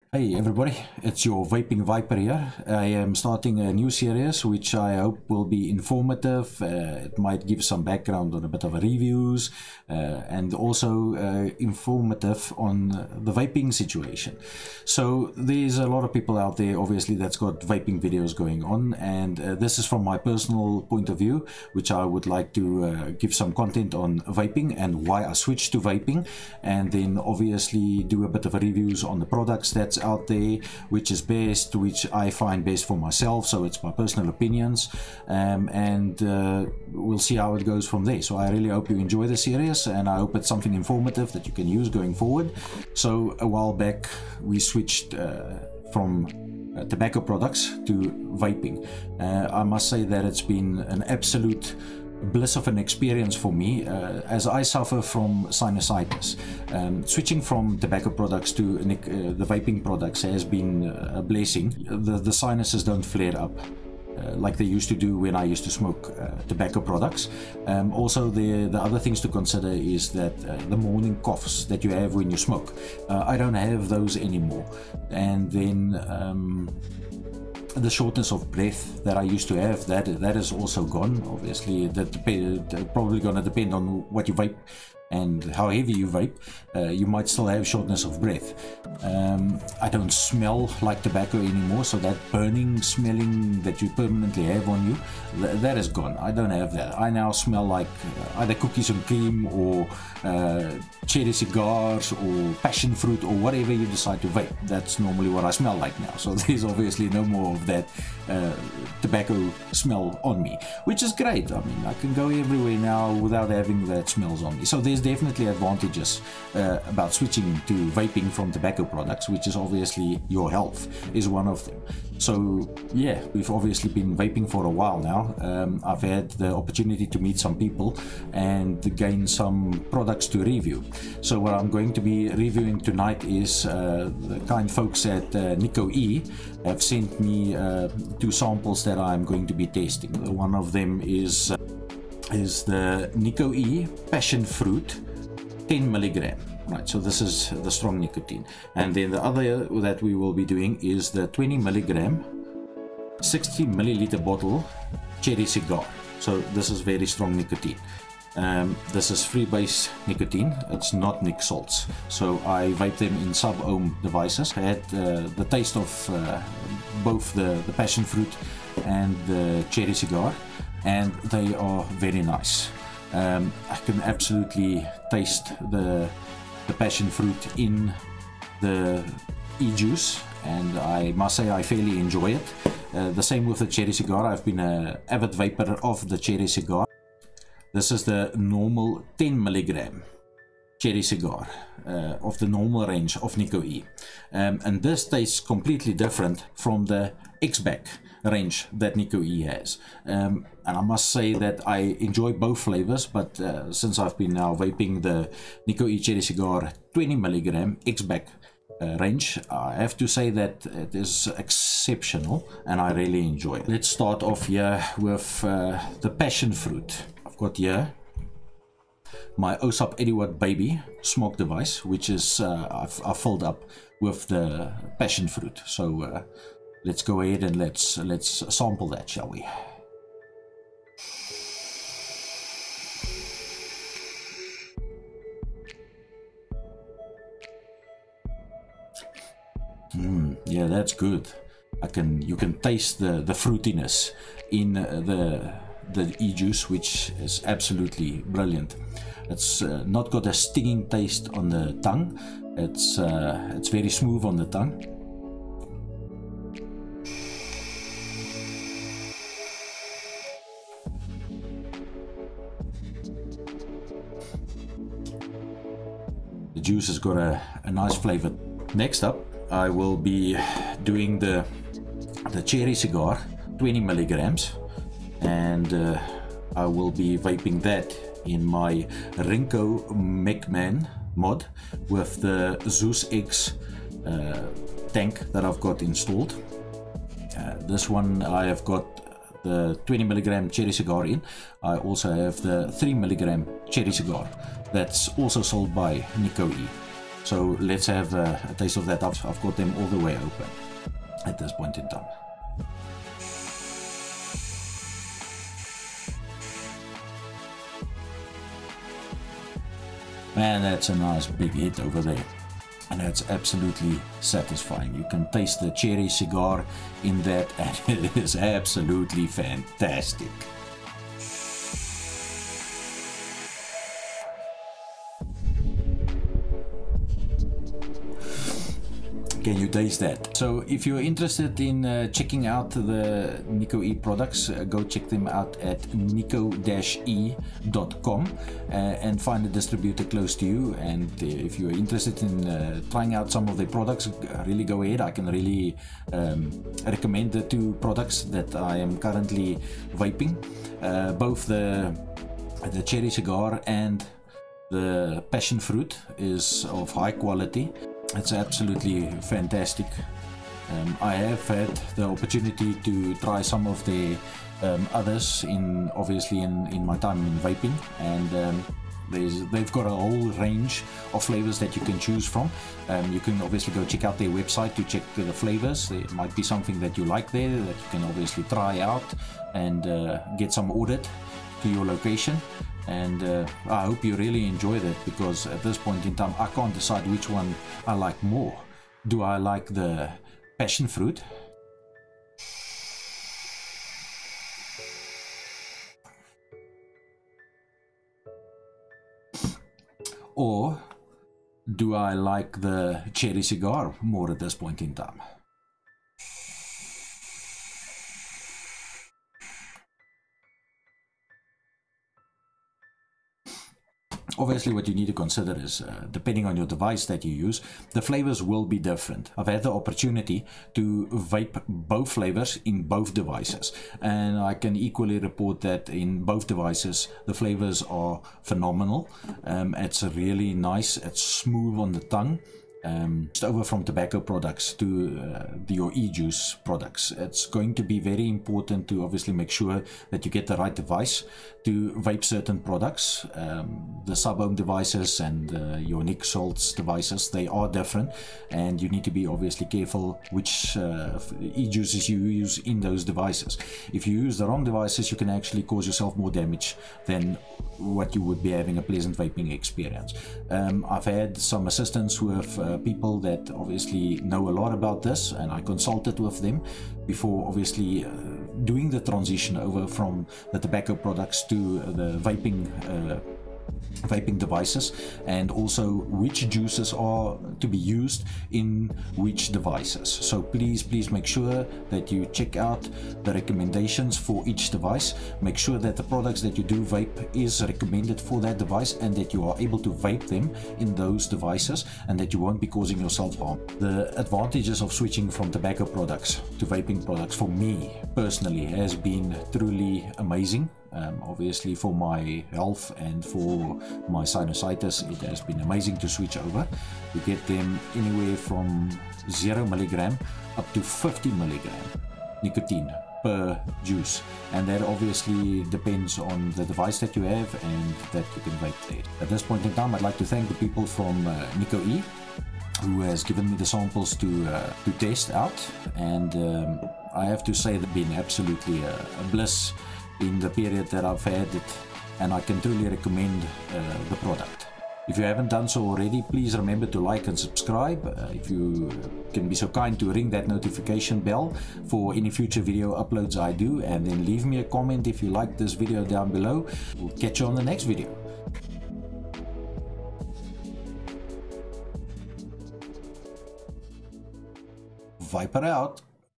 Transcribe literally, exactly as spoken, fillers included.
Hey everybody, it's your Vaping Viper here. I am starting a new series which I hope will be informative. Uh, it might give some background on a bit of a reviews uh, and also uh, informative on the vaping situation. So there's a lot of people out there obviously that's got vaping videos going on, and uh, this is from my personal point of view, which I would like to uh, give some content on vaping and why I switched to vaping, and then obviously do a bit of a reviews on the products that's out there, which is best, which I find best for myself. So it's my personal opinions, um, and uh, we'll see how it goes from there. So I really hope you enjoy the series, and I hope it's something informative that you can use going forward. So a while back we switched uh, from uh, tobacco products to vaping. uh, I must say that it's been an absolute bliss of an experience for me, uh, as I suffer from sinusitis. Um, switching from tobacco products to uh, the vaping products has been a blessing. The, the sinuses don't flare up uh, like they used to do when I used to smoke uh, tobacco products. Um, also, the, the other things to consider is that uh, the morning coughs that you have when you smoke, uh, I don't have those anymore. And then um, the shortness of breath that I used to have, that that is also gone. Obviously that dep probably going to depend on what you vape and how heavy you vape. Uh, you might still have shortness of breath. um, I don't smell like tobacco anymore, so that burning smelling that you permanently have on you, th that is gone. I don't have that. I now smell like uh, either cookies and cream or uh, cherry cigars or passion fruit or whatever you decide to vape. That's normally what I smell like now. So there's obviously no more of that uh, tobacco smell on me, which is great. I mean, I can go everywhere now without having that smells on me. So there's definitely advantages uh, about switching to vaping from tobacco products, which is obviously your health is one of them. So yeah, we've obviously been vaping for a while now. um, I've had the opportunity to meet some people and to gain some products to review. So what I'm going to be reviewing tonight is uh, the kind folks at uh, NicoE have sent me uh, two samples that I'm going to be testing. One of them is uh, is the NicoE Passion Fruit ten milligram. Right, so this is the strong nicotine, and then the other that we will be doing is the twenty milligram sixty milliliter bottle cherry cigar. So this is very strong nicotine. Um, this is freebase nicotine, it's not nic salts, so I vape them in sub-ohm devices. I had uh, the taste of uh, both the, the passion fruit and the cherry cigar, and they are very nice. um, I can absolutely taste the the passion fruit in the e-juice, and I must say I fairly enjoy it. Uh, the same with the cherry cigar. I've been an avid vapor of the cherry cigar. This is the normal ten milligram cherry cigar uh, of the normal range of NicoE, um, and this tastes completely different from the X-Back range that NicoE has. Um, and I must say that I enjoy both flavors, but uh, since I've been now vaping the NicoE cherry cigar twenty milligram X-Back uh, range, I have to say that it is exceptional and I really enjoy it. Let's start off here with uh, the passion fruit. I've got here my OSAP eighty watt baby smoke device, which is uh, I've, I've filled up with the passion fruit. So uh, let's go ahead and let's let's sample that, shall we? Mm, yeah, that's good. I can you can taste the the fruitiness in the the e-juice, which is absolutely brilliant. It's uh, not got a stinging taste on the tongue. It's uh, it's very smooth on the tongue. The juice has got a, a nice flavor. Next up, I will be doing the the cherry cigar twenty milligrams, and uh, I will be vaping that in my Rinko McMahon mod with the Zeus X uh, tank that I've got installed. Uh, this one I have got the twenty milligram cherry cigar in. I also have the three milligram cherry cigar that's also sold by NicoE. So let's have a, a taste of that. I've, I've got them all the way open at this point in time. Man, that's a nice big hit over there. And that's absolutely satisfying. You can taste the cherry cigar in that, and it is absolutely fantastic. Can you taste that? So if you're interested in uh, checking out the Nico E products, uh, go check them out at nico dash e dot com uh, and find a distributor close to you. And uh, if you're interested in uh, trying out some of their products, really go ahead. I can really um, recommend the two products that I am currently vaping. Uh, both the, the cherry cigar and the passion fruit is of high quality. It's absolutely fantastic. Um, I have had the opportunity to try some of the um, others in obviously in, in my time in vaping, and um, there's, they've got a whole range of flavors that you can choose from. Um, you can obviously go check out their website to check the flavors. There might be something that you like there that you can obviously try out and uh, get some ordered to your location. And uh, I hope you really enjoy that, because at this point in time I can't decide which one I like more. Do I like the passion fruit? Or do I like the cherry cigar more at this point in time? Obviously, what you need to consider is, uh, depending on your device that you use, the flavors will be different. I've had the opportunity to vape both flavors in both devices, and I can equally report that in both devices the flavors are phenomenal. Um, it's really nice, it's smooth on the tongue. Um, just over from tobacco products to uh, the, your e-juice products, it's going to be very important to obviously make sure that you get the right device to vape certain products. Um, the sub-ohm devices and uh, your Nick Schultz devices, they are different, and you need to be obviously careful which uh, e-juices you use in those devices. If you use the wrong devices, you can actually cause yourself more damage than what you would be having a pleasant vaping experience. Um, I've had some assistance with uh, people that obviously know a lot about this, and I consulted with them before obviously uh, doing the transition over from the tobacco products to the vaping uh, vaping devices, and also which juices are to be used in which devices. So please please make sure that you check out the recommendations for each device. Make sure that the products that you do vape is recommended for that device, and that you are able to vape them in those devices, and that you won't be causing yourself harm. The advantages of switching from tobacco products to vaping products for me personally has been truly amazing. Um, obviously for my health and for my sinusitis, it has been amazing to switch over. You get them anywhere from zero milligram up to fifty milligram nicotine per juice, and that obviously depends on the device that you have and that you can vape there. At this point in time, I'd like to thank the people from uh, Nico E, who has given me the samples to uh, to test out, and um, I have to say they've been absolutely a, a bliss in the period that I've had it, and I can truly recommend uh, the product. If you haven't done so already, please remember to like and subscribe. Uh, if you can be so kind to ring that notification bell for any future video uploads I do, and then leave me a comment if you like this video down below. We'll catch you on the next video. Viper out.